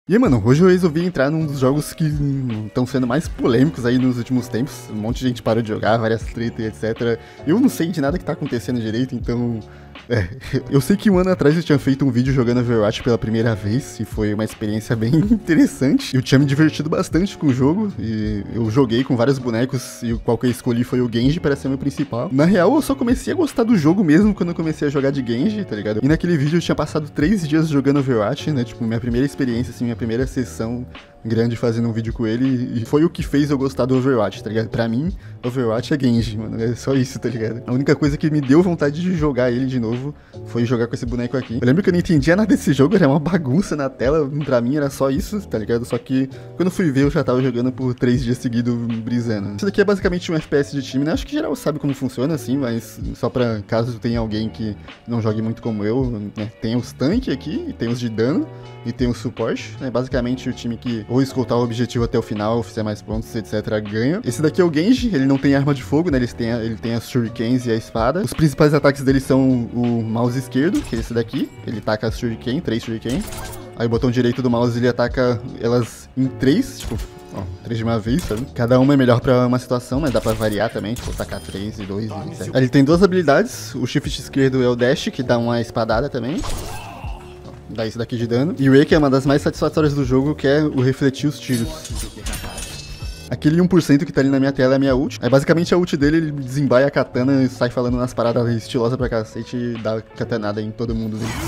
E aí, mano, hoje eu resolvi entrar num dos jogos que estão sendo mais polêmicos aí nos últimos tempos. Um monte de gente parou de jogar, várias tretas, etc. Eu não sei de nada que tá acontecendo direito, então... eu sei que um ano atrás eu tinha feito um vídeo jogando Overwatch pela primeira vez, e foi uma experiência bem interessante. Eu tinha me divertido bastante com o jogo, e eu joguei com vários bonecos, e qual que eu escolhi foi o Genji para ser meu principal. Na real, eu só comecei a gostar do jogo mesmo quando eu comecei a jogar de Genji, tá ligado? E naquele vídeo eu tinha passado 3 dias jogando Overwatch, né? Tipo, minha primeira experiência, assim, minha primeira sessão grande fazendo um vídeo com ele, e foi o que fez eu gostar do Overwatch, tá ligado? Pra mim, Overwatch é Genji, mano, é só isso, tá ligado? A única coisa que me deu vontade de jogar ele de novo foi jogar com esse boneco aqui. Eu lembro que eu não entendia nada desse jogo, era uma bagunça na tela, pra mim era só isso, tá ligado? Só que quando eu fui ver, eu já tava jogando por 3 dias seguidos, brisando. Isso daqui é basicamente um FPS de time, né? Acho que geral sabe como funciona, assim, mas só pra caso tenha alguém que não jogue muito como eu, né? Tem os tanques aqui, e tem os de dano, e tem o suporte, né? Basicamente o time que ou escoltar o objetivo até o final, fizer mais pontos, etc, ganha. Esse daqui é o Genji, ele não tem arma de fogo, né? Ele tem as shurikens e a espada. Os principais ataques dele são o mouse esquerdo, que é esse daqui. Ele taca as shuriken, 3 shuriken. Aí o botão direito do mouse, ele ataca elas em 3, tipo... Ó, 3 de uma vez, sabe? Cada uma é melhor pra uma situação, mas dá pra variar também, tipo, tacar 3 e 2 e 7. Ele tem 2 habilidades, o shift esquerdo é o dash, que dá uma espadada também. Dá isso daqui de dano. E o E, que é uma das mais satisfatórias do jogo, que é o refletir os tiros. Aquele 1% que tá ali na minha tela é a minha ult. Aí basicamente a ult dele, ele desembaia a katana e sai falando nas paradas estilosas pra cacete e dá katanada em todo mundo dele.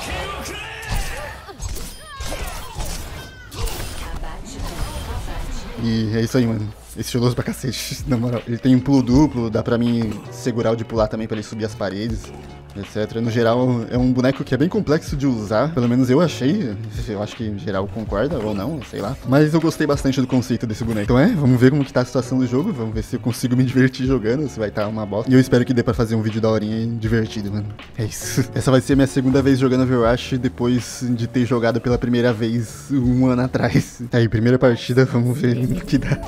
E é isso aí, mano. Estiloso pra cacete, na moral. Ele tem um pulo duplo, dá pra mim segurar o de pular também pra ele subir as paredes, etc. No geral, é um boneco que é bem complexo de usar, pelo menos eu achei. Eu acho que em geral concorda ou não, sei lá. Mas eu gostei bastante do conceito desse boneco. Então vamos ver como que tá a situação do jogo, vamos ver se eu consigo me divertir jogando, se vai estar uma bosta. E eu espero que dê pra fazer um vídeo daorinha e divertido, mano. É isso. Essa vai ser a minha segunda vez jogando Overwatch, depois de ter jogado pela primeira vez um ano atrás. Aí, primeira partida, vamos ver o que dá.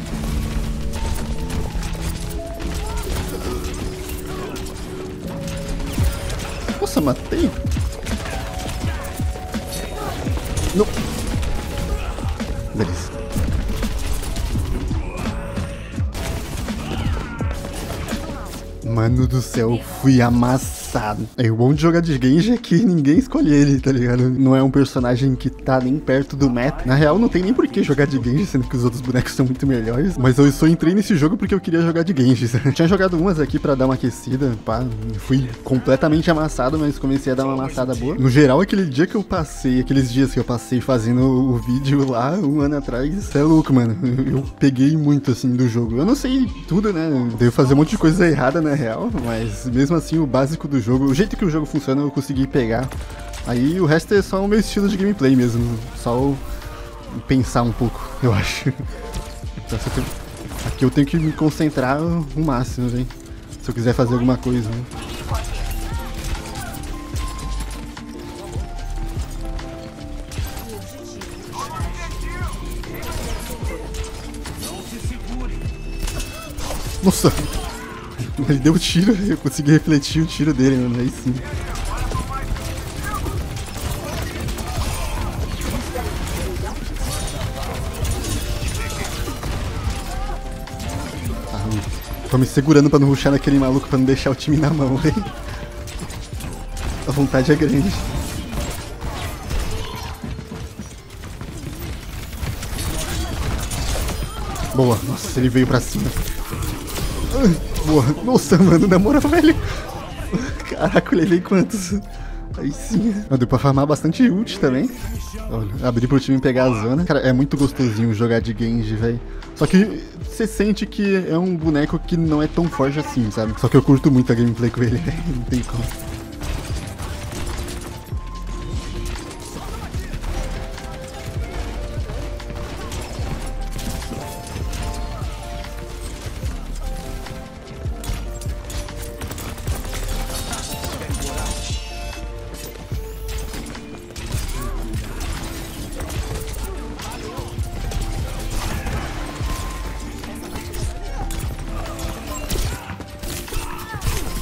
Nossa, matei? Não. Beleza. Mano do céu, fui amassado. O bom de jogar de Genji é que ninguém escolhe ele, tá ligado? Não é um personagem que tá nem perto do meta. Na real, não tem nem por que jogar de Genji, sendo que os outros bonecos são muito melhores. Mas eu só entrei nesse jogo porque eu queria jogar de Genji. Tinha jogado umas aqui pra dar uma aquecida, pá. Fui completamente amassado, mas comecei a dar uma amassada boa. No geral, aquele dia que eu passei, aqueles dias que eu passei fazendo o vídeo lá, um ano atrás, é louco, mano. Eu peguei muito, assim, do jogo. Eu não sei tudo, né? Devo fazer um monte de coisa errada, na real, mas mesmo assim, o básico do jogo, o jeito que o jogo funciona, eu consegui pegar. Aí o resto é só o meu estilo de gameplay mesmo, só pensar um pouco, eu acho. Então, aqui eu tenho que me concentrar o máximo, hein? Se eu quiser fazer alguma coisa, né? Nossa! Ele deu o tiro, eu consegui refletir o tiro dele, mano, aí sim. Tô me segurando pra não rushar naquele maluco, pra não deixar o time na mão, velho. A vontade é grande. Boa, nossa, ele veio pra cima. Boa, nossa, mano, na moral, velho. Caraca, eu levei quantos? Aí sim. Deu pra farmar bastante ult também. Olha, abrir pro time pegar a zona. Cara, é muito gostosinho jogar de Genji, velho. Só que você sente que é um boneco que não é tão forte assim, sabe? Só que eu curto muito a gameplay com ele, velho. Não tem como.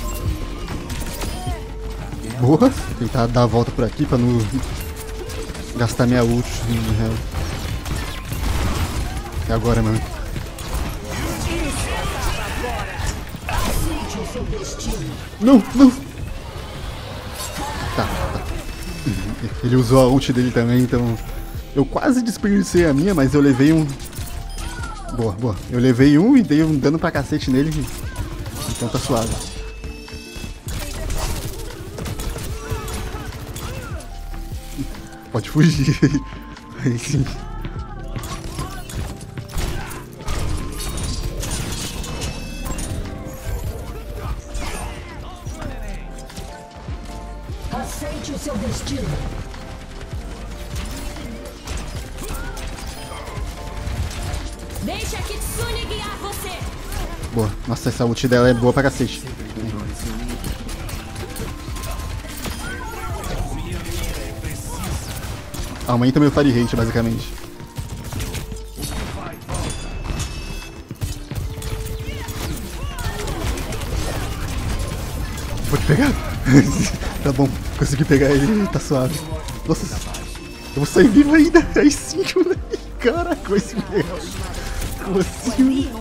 Boa, tentar dar a volta por aqui pra não gastar minha ult, na real. É agora, mano. Não, não! Tá. Ele usou a ult dele também, então... Eu quase desperdicei a minha, mas eu levei um... Boa. Eu levei um e dei um dano pra cacete nele. Então tá suave. Pode fugir. Aí sim. Aceite o seu destino. Deixa a Kitsune guiar você. Boa. Nossa, essa ult dela é boa pra cacete. Aumenta meu fire rate, basicamente. Vou te pegar. Tá bom, consegui pegar ele, tá suave. Nossa, eu vou sair vivo ainda. Aí sim, moleque. Caraca, vai se pegar. Como assim?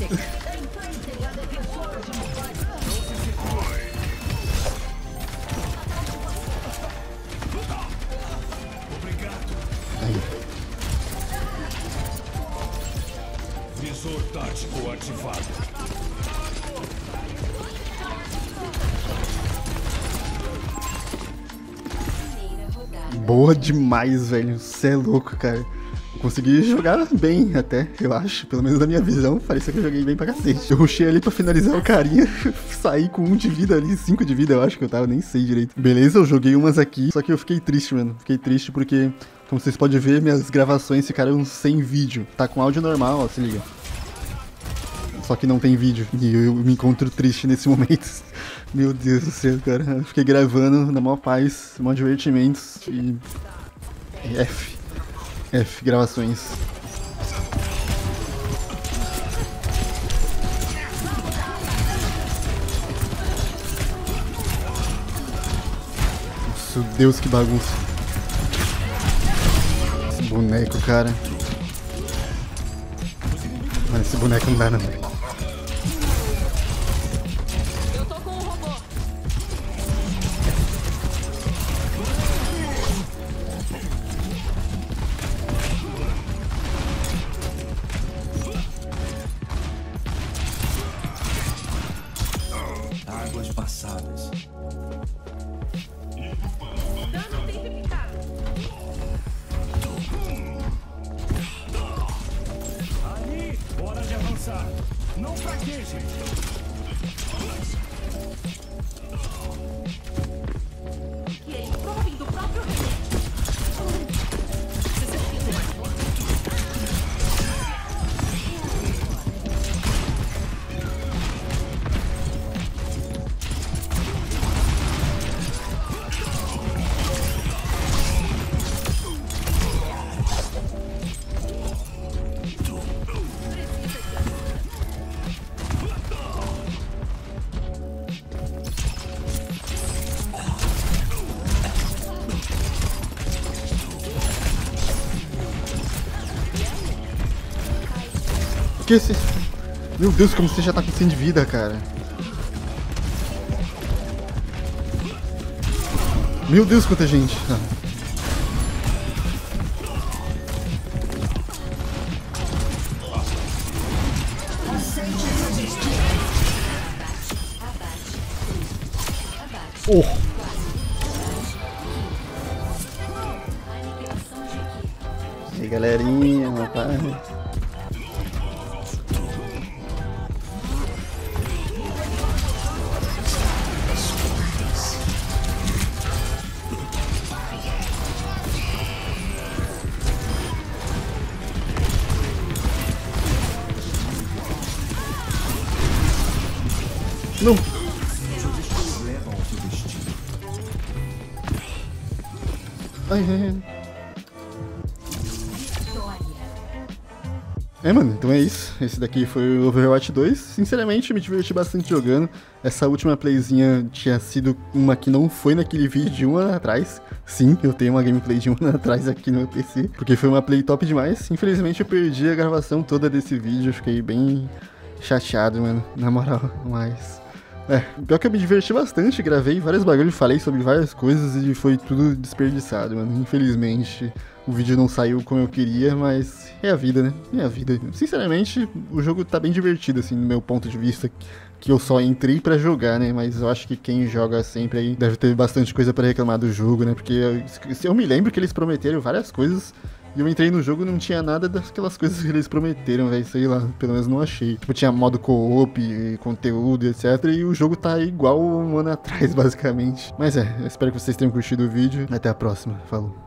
Visor tático ativado. Boa demais, velho. Você é louco, cara. Eu consegui jogar bem até, eu acho. Pelo menos na minha visão, parecia que eu joguei bem pra cacete. Eu rushei ali pra finalizar o carinha, saí com 1 de vida ali, 5 de vida eu acho que eu tava, nem sei direito. Beleza, eu joguei umas aqui, só que eu fiquei triste, mano. Fiquei triste porque, como vocês podem ver, minhas gravações ficaram sem vídeo. Tá com áudio normal, ó, se liga. Só que não tem vídeo. E eu me encontro triste nesse momento. Meu Deus do céu, cara. Eu fiquei gravando na maior paz, maior divertimentos e... F, gravações. Nossa, Deus, que bagunça. Esse boneco, cara. Mano, esse boneco não dá, não. Eu tô com um robô. Águas passadas. Dano intensificado. Ali, hora de avançar. Não fraqueje. E ele prove do próprio rei. Que esse... Meu Deus, como você já tá com 100 de vida, cara. Meu Deus, quanta gente. Ah. Oh. E aí, galerinha, rapaz. Não. Ai. Mano, então é isso. Esse daqui foi o Overwatch 2. Sinceramente, me diverti bastante jogando. Essa última playzinha tinha sido uma que não foi naquele vídeo de um ano atrás. Sim, eu tenho uma gameplay de um ano atrás aqui no meu PC, porque foi uma play top demais. Infelizmente, eu perdi a gravação toda desse vídeo. Eu fiquei bem chateado, mano, na moral, mas... pior que eu me diverti bastante, gravei vários bagulhos, falei sobre várias coisas e foi tudo desperdiçado, mano. Infelizmente, o vídeo não saiu como eu queria, mas é a vida, né? É a vida. Sinceramente, o jogo tá bem divertido, assim, do meu ponto de vista, que eu só entrei pra jogar, né? Mas eu acho que quem joga sempre aí deve ter bastante coisa pra reclamar do jogo, né? Porque eu me lembro que eles prometeram várias coisas. E eu entrei no jogo e não tinha nada daquelas coisas que eles prometeram, velho, sei lá, pelo menos não achei. Tipo, tinha modo co-op, conteúdo, etc. E o jogo tá igual um ano atrás, basicamente. Mas eu espero que vocês tenham curtido o vídeo. Até a próxima. Falou.